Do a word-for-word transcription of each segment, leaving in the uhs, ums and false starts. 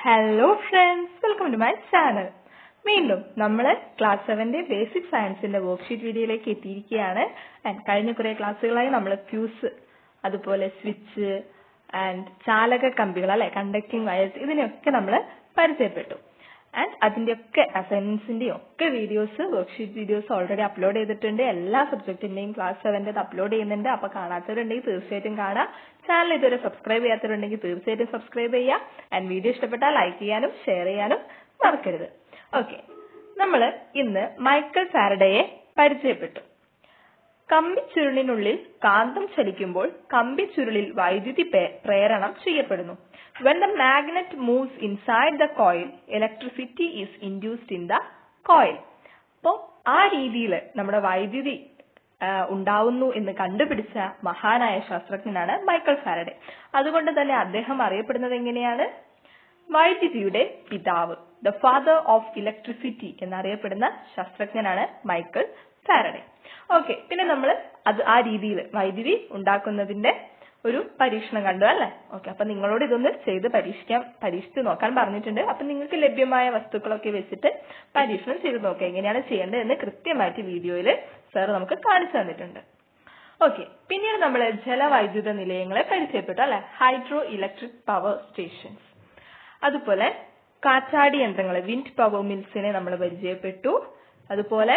Hello friends, welcome to my channel. വീണ്ടും നമ്മൾ class സെവന്റെ ബേസിക് സയൻസിന്റെ വർക്ക്ഷീറ്റ് വീഡിയോയിലേക്ക് എത്തിയിരിക്കുകയാണ്. ആൻഡ് കഴിഞ്ഞ കുറെ ക്ലാസ്സുകളായി നമ്മൾ ഫ്യൂസ്, അതുപോലെ സ്വിച്ച് ആൻഡ് ചാലക കമ്പികൾ അല്ലെ, കണ്ടക്ടിങ് വയർസ്, ഇതിനെയൊക്കെ നമ്മൾ പരിചയപ്പെട്ടു. ആൻഡ് അതിന്റെയൊക്കെ അസൈൻമെന്റ്സിന്റെയും ഒക്കെ videos, worksheet videos already upload ചെയ്തിട്ടുണ്ട്. എല്ലാ സബ്ജക്റ്റിന്റെയും ക്ലാസ് സെവന്റെ അപ്ലോഡ് ചെയ്യുന്നുണ്ട്. അപ്പൊ കാണാത്തവരുണ്ടെങ്കിൽ തീർച്ചയായിട്ടും കാണാം. ചാനൽ ഇതുവരെ സബ്സ്ക്രൈബ് ചെയ്യാത്തവരുണ്ടെങ്കിൽ തീർച്ചയായിട്ടും സബ്സ്ക്രൈബ് ചെയ്യുക. ആൻഡ് വീഡിയോ ഇഷ്ടപ്പെട്ടാൽ ലൈക്ക് ചെയ്യാനും ഷെയർ ചെയ്യാനും മറക്കരുത്. ഓക്കെ, നമ്മൾ ഇന്ന് മൈക്കൽ ഫാരഡയെ പരിചയപ്പെട്ടു. കമ്പിച്ചുരുളിനുള്ളിൽ കാന്തം ചലിക്കുമ്പോൾ കമ്പിച്ചുരുളിൽ വൈദ്യുതി പ്രേരണം ചെയ്യപ്പെടുന്നു. When the magnet moves inside the coil, electricity is induced in the coil. അപ്പോൾ ആ രീതിയിൽ നമ്മുടെ വൈദ്യുതി ഉണ്ടാവുന്നു എന്ന് കണ്ടുപിടിച്ച മഹാനായ ശാസ്ത്രജ്ഞനാണ് മൈക്കൽ ഫാരഡെ. അതുകൊണ്ട് തന്നെ അദ്ദേഹം അറിയപ്പെടുന്നത് എങ്ങനെയാണ്? വൈദ്യുതിയുടെ പിതാവ്, ദ ഫാദർ ഓഫ് ഇലക്ട്രിസിറ്റി എന്നറിയപ്പെടുന്ന ശാസ്ത്രജ്ഞനാണ് മൈക്കൽ ഫാരഡെ. ഓക്കെ, പിന്നെ നമ്മൾ അത് ആ രീതിയിൽ വൈദ്യുതി ഉണ്ടാക്കുന്നതിന്റെ ഒരു പരീക്ഷണം കണ്ടു അല്ലെ. ഓക്കെ, അപ്പൊ നിങ്ങളോട് ഇതൊന്ന് ചെയ്ത് പരീക്ഷിക്കാൻ പരീക്ഷിച്ച് നോക്കാൻ പറഞ്ഞിട്ടുണ്ട്. അപ്പൊ നിങ്ങൾക്ക് ലഭ്യമായ വസ്തുക്കളൊക്കെ വെച്ചിട്ട് പരീക്ഷണം ചെയ്ത് നോക്കുക. എങ്ങനെയാണ് ചെയ്യേണ്ടത് എന്ന് കൃത്യമായിട്ട് വീഡിയോയിൽ സാർ നമുക്ക് കാണിച്ചു തന്നിട്ടുണ്ട്. ഓക്കെ, പിന്നീട് നമ്മൾ ജലവൈദ്യുത നിലയങ്ങളെ പരിചയപ്പെട്ടു അല്ലെ, ഹൈഡ്രോ ഇലക്ട്രിക് പവർ സ്റ്റേഷൻസ്. അതുപോലെ കാറ്റാടി യന്ത്രങ്ങളെ, വിൻഡ് പവർ മിൽസിനെ നമ്മൾ പരിചയപ്പെട്ടു. അതുപോലെ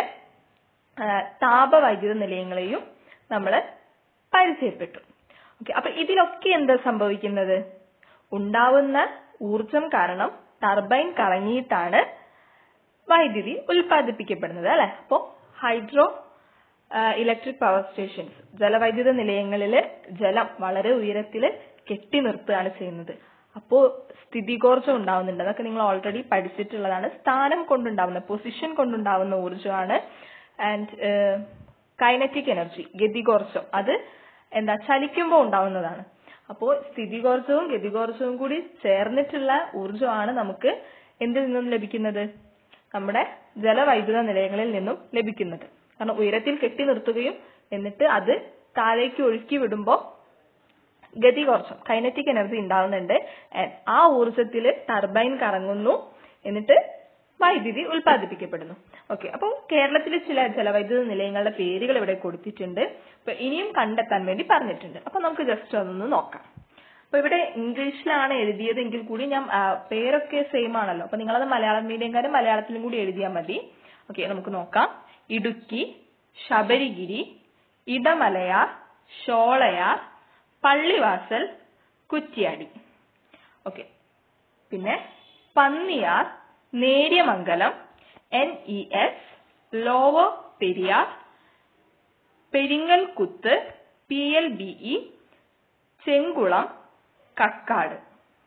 താപവൈദ്യുത നിലയങ്ങളെയും നമ്മൾ പരിചയപ്പെട്ടു. ഓക്കെ, അപ്പൊ ഇതിലൊക്കെ എന്താ സംഭവിക്കുന്നത്? ഉണ്ടാവുന്ന ഊർജം കാരണം ടർബൈൻ കറങ്ങിയിട്ടാണ് വൈദ്യുതി ഉൽപ്പാദിപ്പിക്കപ്പെടുന്നത് അല്ലെ. അപ്പോ ഹൈഡ്രോ ഇലക്ട്രിക് പവർ സ്റ്റേഷൻസ്, ജലവൈദ്യുത നിലയങ്ങളിൽ ജലം വളരെ ഉയരത്തിൽ കെട്ടി നിർത്തുകയാണ് ചെയ്യുന്നത്. അപ്പോ സ്ഥിതികോർജം ഉണ്ടാവുന്നുണ്ട്. അതൊക്കെ നിങ്ങൾ ഓൾറെഡി പഠിച്ചിട്ടുള്ളതാണ്. സ്ഥാനം കൊണ്ടുണ്ടാവുന്ന, പൊസിഷൻ കൊണ്ടുണ്ടാവുന്ന ഊർജമാണ്. ആൻഡ് കൈനറ്റിക് എനർജി, ഗതികോർജം, അത് എന്താ ചലിക്കുമ്പോൾ ഉണ്ടാവുന്നതാണ്. അപ്പോൾ സ്ഥിതികോർജവും ഗതികോർജവും കൂടി ചേർന്നിട്ടുള്ള ഊർജമാണ് നമുക്ക് എന്തിൽ നിന്നും ലഭിക്കുന്നത്? നമ്മുടെ ജലവൈദ്യുത നിലയങ്ങളിൽ നിന്നും ലഭിക്കുന്നത്. കാരണം ഉയരത്തിൽ കെട്ടി നിർത്തുകയും എന്നിട്ട് അത് താഴേക്ക് ഒഴുക്കി വിടുമ്പോൾ ഗതികോർജം, കൈനറ്റിക് എനർജി ഉണ്ടാവുന്നുണ്ട്. ആ ഊർജത്തിൽ ടർബൈൻ കറങ്ങുന്നു, എന്നിട്ട് വൈദ്യുതി ഉൽപ്പാദിപ്പിക്കപ്പെടുന്നു. ഓക്കെ, അപ്പോൾ കേരളത്തിലെ ചില ജലവൈദ്യുത നിലയങ്ങളുടെ പേരുകൾ ഇവിടെ കൊടുത്തിട്ടുണ്ട്. അപ്പൊ ഇനിയും കണ്ടെത്താൻ വേണ്ടി പറഞ്ഞിട്ടുണ്ട്. അപ്പൊ നമുക്ക് ജസ്റ്റ് അതൊന്ന് നോക്കാം. അപ്പൊ ഇവിടെ ഇംഗ്ലീഷിലാണ് എഴുതിയതെങ്കിൽ കൂടി ഞാൻ പേരൊക്കെ സെയിം ആണല്ലോ. അപ്പൊ നിങ്ങളത് മലയാളം മീഡിയംകാരും മലയാളത്തിലും കൂടി എഴുതിയാൽ മതി. ഓക്കെ, നമുക്ക് നോക്കാം. ഇടുക്കി, ശബരിഗിരി, ഇടമലയാർ, ഷോളയാർ, പള്ളിവാസൽ, കുറ്റ്യാടി. ഓക്കെ, പിന്നെ Panniyar, Neriamangalam, N E S, lower Periyar, Peringalkuthu, P L B E, Chenkulam, Kakkad,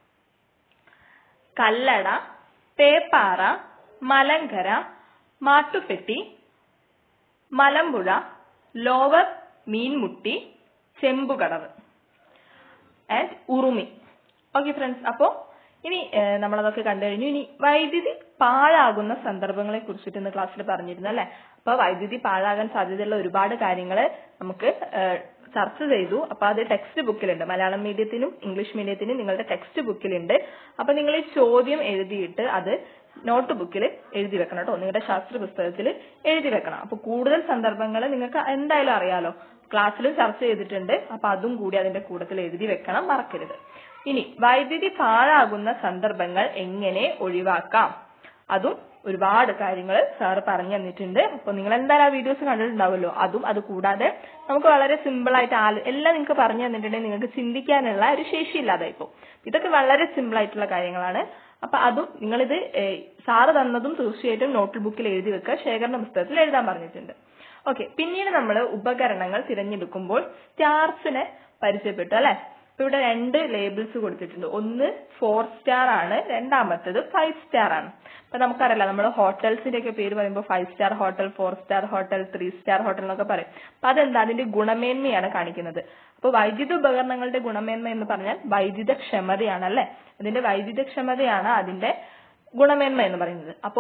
Kallada, Peppara, Malankara, Mattupetty, Malampuzha, lower Meenmutty, Chembukadavu and Urumi. Okay friends, അപ്പോ ഇനി നമ്മളതൊക്കെ കണ്ടു കഴിഞ്ഞു. ഇനി വൈദ്യുതി പാഴാകുന്ന സന്ദർഭങ്ങളെ കുറിച്ചിട്ട് ഇന്ന് ക്ലാസ്സിൽ പറഞ്ഞിരുന്നു അല്ലെ. അപ്പൊ വൈദ്യുതി പാഴാകാൻ സാധ്യതയുള്ള ഒരുപാട് കാര്യങ്ങൾ നമുക്ക് ചർച്ച ചെയ്തു. അപ്പൊ അത് ടെക്സ്റ്റ് ബുക്കിലുണ്ട്. മലയാളം മീഡിയത്തിനും ഇംഗ്ലീഷ് മീഡിയത്തിനും നിങ്ങളുടെ ടെക്സ്റ്റ് ബുക്കിലുണ്ട്. അപ്പൊ നിങ്ങൾ ഈ ചോദ്യം എഴുതിയിട്ട് അത് നോട്ട് ബുക്കിൽ എഴുതി വെക്കണം കേട്ടോ. നിങ്ങളുടെ ശാസ്ത്ര പുസ്തകത്തിൽ എഴുതി വെക്കണം. അപ്പൊ കൂടുതൽ സന്ദർഭങ്ങൾ നിങ്ങൾക്ക് എന്തായാലും അറിയാലോ, ക്ലാസ്സിലും ചർച്ച ചെയ്തിട്ടുണ്ട്. അപ്പൊ അതും കൂടി അതിന്റെ കൂട്ടത്തിൽ എഴുതി വെക്കണം, മറക്കരുത്. ഇനി വൈദ്യുതി പാഴാകുന്ന സന്ദർഭങ്ങൾ എങ്ങനെ ഒഴിവാക്കാം, അതും ഒരുപാട് കാര്യങ്ങൾ സാറ് പറഞ്ഞു തന്നിട്ടുണ്ട്. അപ്പൊ നിങ്ങൾ എന്തായാലും ആ വീഡിയോസ് കണ്ടിട്ടുണ്ടാവുമല്ലോ. അതും അത് കൂടാതെ നമുക്ക് വളരെ സിമ്പിൾ ആയിട്ട് ആല് എല്ലാം നിങ്ങൾക്ക് പറഞ്ഞു തന്നിട്ടുണ്ടെങ്കിൽ നിങ്ങൾക്ക് ചിന്തിക്കാനുള്ള ഒരു ശേഷി ഇല്ലാതായിപ്പോ. ഇതൊക്കെ വളരെ സിമ്പിൾ ആയിട്ടുള്ള കാര്യങ്ങളാണ്. അപ്പൊ അതും നിങ്ങളിത് സാറ് തന്നതും തീർച്ചയായിട്ടും നോട്ട് ബുക്കിൽ എഴുതി വെക്കുക, ശേഖരണ പുസ്തകത്തിൽ എഴുതാൻ പറഞ്ഞിട്ടുണ്ട്. ഓക്കെ, പിന്നീട് നമ്മൾ ഉപകരണങ്ങൾ തിരഞ്ഞെടുക്കുമ്പോൾ സ്റ്റാർസിനെ പരിചയപ്പെട്ടു അല്ലെ. ഇപ്പൊ ഇവിടെ രണ്ട് ലേബിൾസ് കൊടുത്തിട്ടുണ്ട്. ഒന്ന് ഫോർ സ്റ്റാർ ആണ്, രണ്ടാമത്തേത് ഫൈവ് സ്റ്റാർ ആണ്. അപ്പൊ നമുക്കറിയില്ല, നമ്മൾ ഹോട്ടൽസിന്റെ ഒക്കെ പേര് പറയുമ്പോൾ five star hotel, four star hotel, three star hotel എന്നൊക്കെ പറയും. അപ്പൊ അതെന്താ, അതിന്റെ ഗുണമേന്മയാണ് കാണിക്കുന്നത്. അപ്പൊ വൈദ്യുത ഉപകരണങ്ങളുടെ ഗുണമേന്മ എന്ന് പറഞ്ഞാൽ വൈദ്യുത ക്ഷമതയാണ് അല്ലെ. അതിന്റെ വൈദ്യുത ക്ഷമതയാണ് അതിന്റെ ഗുണമേന്മ എന്ന് പറയുന്നത്. അപ്പോ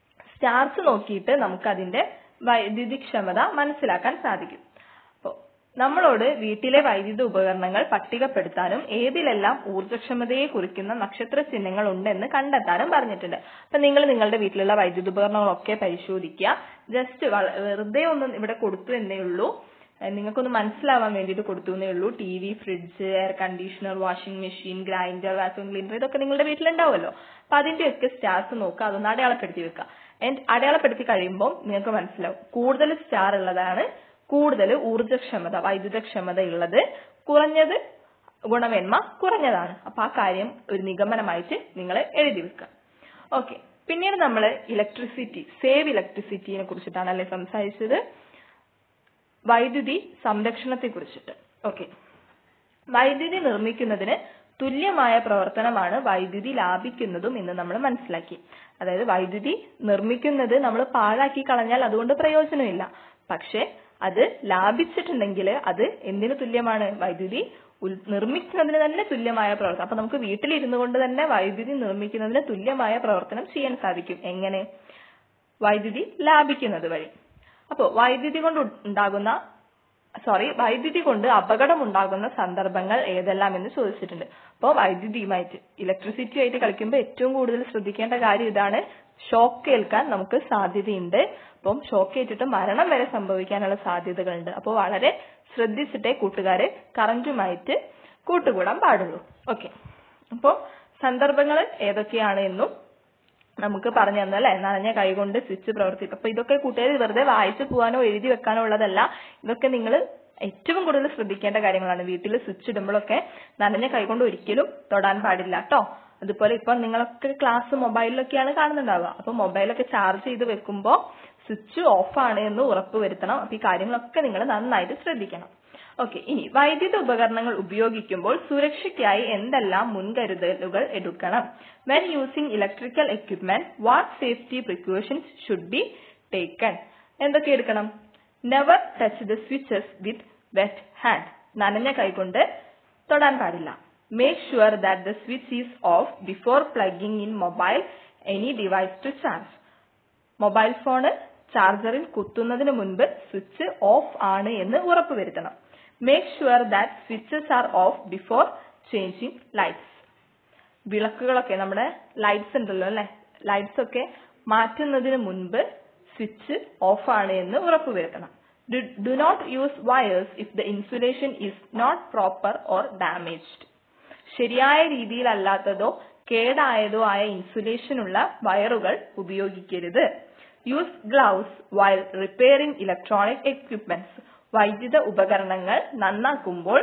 സ്റ്റാർസ് നോക്കിയിട്ട് നമുക്ക് അതിന്റെ വൈദ്യുതി ക്ഷമത മനസ്സിലാക്കാൻ സാധിക്കും. അപ്പൊ നമ്മളോട് വീട്ടിലെ വൈദ്യുത ഉപകരണങ്ങൾ പട്ടികപ്പെടുത്താനും ഏതിലെല്ലാം ഊർജ്ജക്ഷമതയെ കുറിക്കുന്ന നക്ഷത്ര ചിഹ്നങ്ങൾ ഉണ്ടെന്ന് കണ്ടെത്താനും പറഞ്ഞിട്ടുണ്ട്. അപ്പൊ നിങ്ങൾ നിങ്ങളുടെ വീട്ടിലുള്ള വൈദ്യുത ഉപകരണങ്ങളൊക്കെ പരിശോധിക്കുക. ജസ്റ്റ് വെറുതെ ഒന്നും ഇവിടെ കൊടുത്തു എന്നേ ഉള്ളൂ, നിങ്ങൾക്കൊന്ന് മനസ്സിലാവാൻ വേണ്ടിയിട്ട് കൊടുത്തു എന്നേ ഉള്ളൂ. T V, fridge, air conditioner, washing machine, grinder, vacuum cleaner, ഇതൊക്കെ നിങ്ങളുടെ വീട്ടിലുണ്ടാവുമല്ലോ. അപ്പൊ അതിന്റെയൊക്കെ സ്റ്റാർസ് നോക്കുക, അതൊന്ന് അടയാളപ്പെടുത്തി വെക്കുക. ആൻഡ് അടയാളപ്പെടുത്തി കഴിയുമ്പോൾ നിങ്ങൾക്ക് മനസ്സിലാവും കൂടുതൽ സ്റ്റാർ ഉള്ളതാണ് കൂടുതൽ ഊർജ്ജക്ഷമത വൈദ്യുതക്ഷമത ഉള്ളത്, കുറഞ്ഞത് ഗുണമേന്മ കുറഞ്ഞതാണ്. അപ്പൊ ആ കാര്യം ഒരു നിഗമനമായിട്ട് നിങ്ങൾ എഴുതി വെക്കുക. ഓക്കെ, പിന്നീട് നമ്മൾ ഇലക്ട്രിസിറ്റി, സേവ് ഇലക്ട്രിസിറ്റിയെ കുറിച്ചിട്ടാണ് അല്ലെ സംസാരിച്ചത്, വൈദ്യുതി സംരക്ഷണത്തെ കുറിച്ചിട്ട്. ഓക്കെ, വൈദ്യുതി നിർമ്മിക്കുന്നതിന് തുല്യമായ പ്രവർത്തനമാണ് വൈദ്യുതി ലാഭിക്കുന്നതും എന്ന് നമ്മൾ മനസ്സിലാക്കി. അതായത് വൈദ്യുതി നിർമ്മിക്കുന്നത് നമ്മൾ പാഴാക്കി കളഞ്ഞാൽ അതുകൊണ്ട് പ്രയോജനമില്ല, പക്ഷെ അത് ലാഭിച്ചിട്ടുണ്ടെങ്കിൽ അത് എന്തിനു തുല്യമാണ്? വൈദ്യുതി നിർമ്മിക്കുന്നതിന് തന്നെ തുല്യമായ പ്രവർത്തനം. അപ്പൊ നമുക്ക് വീട്ടിലിരുന്നു കൊണ്ട് തന്നെ വൈദ്യുതി നിർമ്മിക്കുന്നതിന് തുല്യമായ പ്രവർത്തനം ചെയ്യാൻ സാധിക്കും. എങ്ങനെ? വൈദ്യുതി ലാഭിക്കുന്നത് വഴി. അപ്പോ വൈദ്യുതി കൊണ്ട് ഉണ്ടാകുന്ന സോറി വൈദ്യുതി കൊണ്ട് അപകടം ഉണ്ടാകുന്ന സന്ദർഭങ്ങൾ ഏതെല്ലാം എന്ന് ചോദിച്ചിട്ടുണ്ട്. അപ്പോൾ വൈദ്യുതിയുമായിട്ട് ഇലക്ട്രിസിറ്റിയുമായിട്ട് കളിക്കുമ്പോൾ ഏറ്റവും കൂടുതൽ ശ്രദ്ധിക്കേണ്ട കാര്യം ഇതാണ്, ഷോക്ക് ഏൽക്കാൻ നമുക്ക് സാധ്യതയുണ്ട്. അപ്പം ഷോക്ക് ഏറ്റിട്ട് മരണം വരെ സംഭവിക്കാനുള്ള സാധ്യതകളുണ്ട്. അപ്പോൾ വളരെ ശ്രദ്ധിച്ചിട്ടേ കൂട്ടുകാരെ കറന്റുമായിട്ട് കൂട്ടുകൂടാൻ പാടുള്ളൂ. ഓക്കെ, അപ്പോൾ സന്ദർഭങ്ങൾ ഏതൊക്കെയാണ് എന്നും നമുക്ക് പറഞ്ഞു തന്നല്ലേ. നനഞ്ഞ കൈകൊണ്ട് സ്വിച്ച് പ്രവർത്തിക്കും. അപ്പൊ ഇതൊക്കെ കൂട്ടുകാർ വെറുതെ വായിച്ചു പോകാനോ എഴുതി വെക്കാനോ ഉള്ളതല്ല, ഇതൊക്കെ നിങ്ങൾ ഏറ്റവും കൂടുതൽ ശ്രദ്ധിക്കേണ്ട കാര്യങ്ങളാണ്. വീട്ടിൽ സ്വിച്ച് ഇടുമ്പോഴൊക്കെ നനഞ്ഞ കൈകൊണ്ട് ഒരിക്കലും തൊടാൻ പാടില്ല കേട്ടോ. അതുപോലെ ഇപ്പൊ നിങ്ങളൊക്കെ ക്ലാസ് മൊബൈലിലൊക്കെയാണ് കാണുന്നുണ്ടാവുക. അപ്പൊ മൊബൈലൊക്കെ ചാർജ് ചെയ്ത് വെക്കുമ്പോൾ സ്വിച്ച് ഓഫ് ആണ് എന്ന് ഉറപ്പ് വരുത്തണം. അപ്പൊ ഈ കാര്യങ്ങളൊക്കെ നിങ്ങൾ നന്നായിട്ട് ശ്രദ്ധിക്കണം. ഓക്കെ, ഇനി വൈദ്യുത ഉപകരണങ്ങൾ ഉപയോഗിക്കുമ്പോൾ സുരക്ഷയ്ക്കായി എന്തെല്ലാം മുൻകരുതലുകൾ എടുക്കണം? When using electrical equipment, what safety precautions should be taken? എന്തൊക്കെ എടുക്കണം? Never touch the switches with wet hand. നനഞ്ഞ കൈകൊണ്ട് തൊടാൻ പാടില്ല. Make sure that the switch is off before plugging in mobile any device to charge. Mobile phone ചാർജറിൽ കുത്തുന്നതിന് മുൻപ് switch of ആണ് എന്ന് ഉറപ്പുവരുത്തണം. Make sure that switches are off before changing lights. വിളക്കുകളൊക്കെ നമ്മുടെ ലൈറ്റ്സ് ഉണ്ടല്ലോ അല്ലെ, ലൈറ്റ്സ് ഒക്കെ മാറ്റുന്നതിന് മുൻപ് സ്വിച്ച് ഓഫ് ആണ് എന്ന് ഉറപ്പുവരുത്തണം. Do not use wires if the insulation is not proper or damaged. ശരിയായ രീതിയിലല്ലാത്തതോ കേടായതോ ആയ ഇൻസുലേഷൻ ഉള്ള വയറുകൾ ഉപയോഗിക്കരുത്. Use gloves while repairing electronic equipments. വൈദ്യുത ഉപകരണങ്ങൾ നന്നാക്കുമ്പോൾ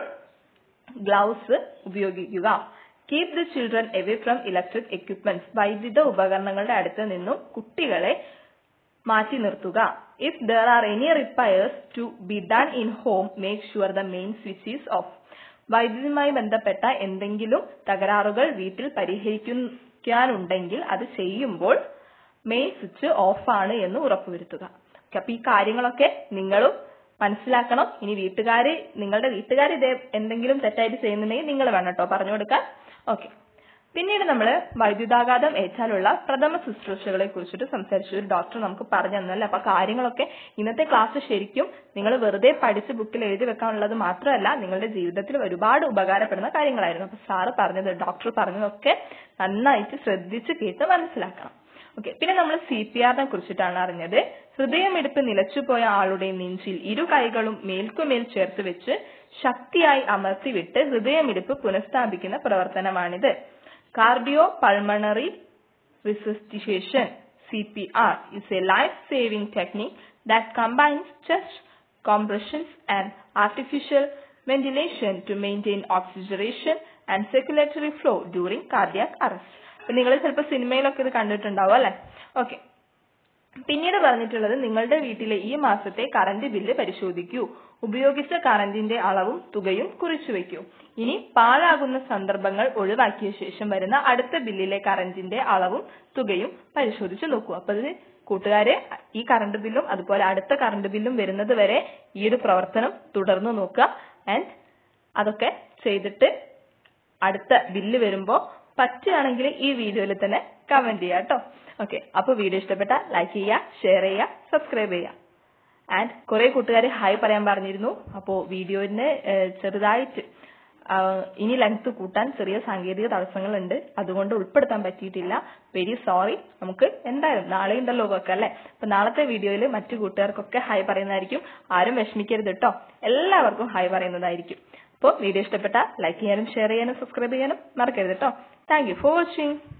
ഗ്ലൗസ് ഉപയോഗിക്കുക. Keep the children away from electric equipments. വൈദ്യുത ഉപകരണങ്ങളുടെ അടുത്ത് നിന്നും കുട്ടികളെ മാറ്റി നിർത്തുക. If there are any repairs to be done in home, make sure the main switch is off. വൈദ്യുതിയുമായി ബന്ധപ്പെട്ട എന്തെങ്കിലും തകരാറുകൾ വീട്ടിൽ പരിഹരിക്കാനുണ്ടെങ്കിൽ അത് ചെയ്യുമ്പോൾ മെയിൻ സ്വിച്ച് ഓഫ് ആണ് എന്ന് ഉറപ്പുവരുത്തുക. അപ്പൊ ഈ കാര്യങ്ങളൊക്കെ നിങ്ങളും മനസ്സിലാക്കണം. ഇനി വീട്ടുകാര് നിങ്ങളുടെ വീട്ടുകാർ ഇതേ എന്തെങ്കിലും തെറ്റായിട്ട് ചെയ്യുന്നുണ്ടെങ്കിൽ നിങ്ങൾ വേണം കേട്ടോ പറഞ്ഞു കൊടുക്കാൻ. ഓക്കെ, പിന്നീട് നമ്മൾ വൈദ്യുതാഘാതം ഏറ്റാലുള്ള പ്രഥമ ശുശ്രൂഷകളെ കുറിച്ചിട്ട് സംസാരിച്ചു. ഒരു ഡോക്ടർ നമുക്ക് പറഞ്ഞു തന്നല്ലേ. അപ്പൊ കാര്യങ്ങളൊക്കെ ഇന്നത്തെ ക്ലാസ് ശരിക്കും നിങ്ങൾ വെറുതെ പഠിച്ച് ബുക്കിൽ എഴുതി വെക്കാനുള്ളത് മാത്രമല്ല, നിങ്ങളുടെ ജീവിതത്തിൽ ഒരുപാട് ഉപകാരപ്പെടുന്ന കാര്യങ്ങളായിരുന്നു. അപ്പൊ സാറ് പറഞ്ഞത് ഡോക്ടർ പറഞ്ഞതൊക്കെ നന്നായിട്ട് ശ്രദ്ധിച്ച് കേട്ട് മനസ്സിലാക്കണം. ഓക്കെ, പിന്നെ നമ്മൾ സി പി ആറിനെ കുറിച്ചിട്ടാണ് അറിഞ്ഞത്. ഹൃദയമിടിപ്പ് നിലച്ചുപോയ ആളുടെ നെഞ്ചിൽ ഇരു കൈകളും മേൽക്കുമേൽ ചേർത്ത് വെച്ച് ശക്തിയായി അമർത്തിവിട്ട് ഹൃദയമിടിപ്പ് പുനഃസ്ഥാപിക്കുന്ന പ്രവർത്തനമാണിത്. Cardio pulmonary resuscitation C P R is a life-saving technique that combines chest compressions and artificial ventilation to maintain oxygenation and circulatory flow during cardiac arrest. നിങ്ങൾ ചിലപ്പോൾ സിനിമയിലൊക്കെ ഇത് കണ്ടിട്ടുണ്ടാവും അല്ലെ. ഓക്കെ, പിന്നീട് പറഞ്ഞിട്ടുള്ളത് നിങ്ങളുടെ വീട്ടിലെ ഈ മാസത്തെ കറന്റ് ബില്ല് പരിശോധിക്കൂ. ഉപയോഗിച്ച കറന്റിന്റെ അളവും തുകയും കുറിച്ചു വെക്കൂ. ഇനി പാഴാകുന്ന സന്ദർഭങ്ങൾ ഒഴിവാക്കിയ ശേഷം വരുന്ന അടുത്ത ബില്ലിലെ കറന്റിന്റെ അളവും തുകയും പരിശോധിച്ച് നോക്കൂ. അപ്പൊ ഇത് കൂട്ടുകാരെ ഈ കറണ്ട് ബില്ലും അതുപോലെ അടുത്ത കറണ്ട് ബില്ലും വരുന്നത് വരെ ഈ ഒരു പ്രവർത്തനം തുടർന്ന് നോക്കുക. ആൻഡ് അതൊക്കെ ചെയ്തിട്ട് അടുത്ത ബില്ല് വരുമ്പോ പറ്റുകയാണെങ്കിൽ ഈ വീഡിയോയിൽ തന്നെ കമന്റ് ചെയ്യാം കേട്ടോ. ഓക്കെ, അപ്പൊ വീഡിയോ ഇഷ്ടപ്പെട്ട ലൈക്ക് ചെയ്യുക, ഷെയർ ചെയ്യുക, സബ്സ്ക്രൈബ് ചെയ്യുക. ആൻഡ് കുറെ കൂട്ടുകാർ ഹായ് പറയാൻ പറഞ്ഞിരുന്നു. അപ്പോൾ വീഡിയോന് ചെറുതായിട്ട് ഇനി ലെങ്ത് കൂട്ടാൻ ചെറിയ സാങ്കേതിക തടസ്സങ്ങളുണ്ട്, അതുകൊണ്ട് ഉൾപ്പെടുത്താൻ പറ്റിയിട്ടില്ല. Very sorry. നമുക്ക് എന്തായാലും നാളെ ഉണ്ടല്ലോ ഒക്കെ അല്ലേ. അപ്പൊ നാളത്തെ വീഡിയോയിൽ മറ്റു കൂട്ടുകാർക്കൊക്കെ ഹായ് പറയുന്നതായിരിക്കും. ആരും വിഷമിക്കരുത് കേട്ടോ, എല്ലാവർക്കും ഹായ് പറയുന്നതായിരിക്കും. അപ്പോൾ വീഡിയോ ഇഷ്ടപ്പെട്ട ലൈക്ക് ചെയ്യാനും ഷെയർ ചെയ്യാനും സബ്സ്ക്രൈബ് ചെയ്യാനും മറക്കരുത് കേട്ടോ. Thank you for watching.